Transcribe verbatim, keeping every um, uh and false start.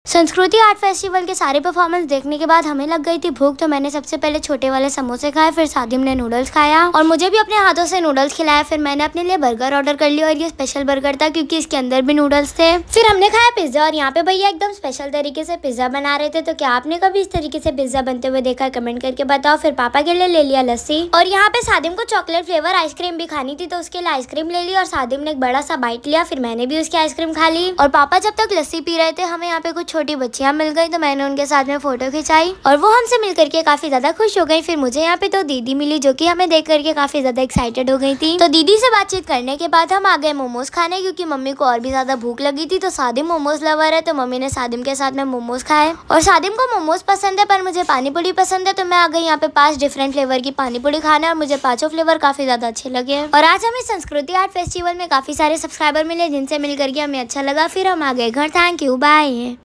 संस्कृति art festival के सारे परफॉर्मेंस देखने के बाद हमें लग गई थी भूख, तो मैंने सबसे पहले छोटे वाले समोसे खाए, फिर सादिम ने नूडल्स खाया और मुझे भी अपने हाथों से नूडल्स खिलाया। फिर मैंने अपने लिए बर्गर ऑर्डर कर लिया और ये स्पेशल बर्गर था क्योंकि इसके अंदर भी नूडल्स थे। फिर हमने खाया पिज्जा और यहाँ पे भैया एकदम स्पेशल तरीके से पिज्जा बना रहे थे। तो क्या आपने कभी इस तरीके से पिज्जा बनते हुए देखा है? कमेंट करके बताओ। फिर पापा के लिए ले लिया लस्सी और यहाँ पे सादिम को चॉकलेट फ्लेवर आइसक्रीम भी खानी थी, तो उसके लिए आइसक्रीम ले ली और सादिम ने एक बड़ा सा बाइट लिया। फिर मैंने भी उसकी आइसक्रीम खा ली और पापा जब तक लस्सी पी रहे थे हमें यहाँ पे कुछ छोटी बच्चियां मिल गई, तो मैंने उनके साथ में फोटो खिंचाई और वो हमसे मिल करके काफी ज्यादा खुश हो गई। फिर मुझे यहाँ पे तो दीदी मिली जो कि हमें देख करके काफी ज्यादा एक्साइटेड हो गई थी। तो दीदी से बातचीत करने के बाद हम आ गए मोमोज खाने, क्योंकि मम्मी को और भी ज्यादा भूख लगी थी। तो सादिम मोमोज लवर है तो मम्मी ने सादिम के साथ में मोमोज खाए और सादिम को मोमोज पसंद है पर मुझे पानी पूरी पसंद है, तो मैं आ गई यहाँ पे पांच डिफरेंट फ्लेवर की पानी पूरी खाना और मुझे पांचों फ्लेवर काफी ज्यादा अच्छे लगे। और आज हमें संस्कृति आर्ट फेस्टिवल में काफी सारे सब्सक्राइबर मिले जिनसे मिल करके हमें अच्छा लगा। फिर हम आ गए घर। Thank you, bye.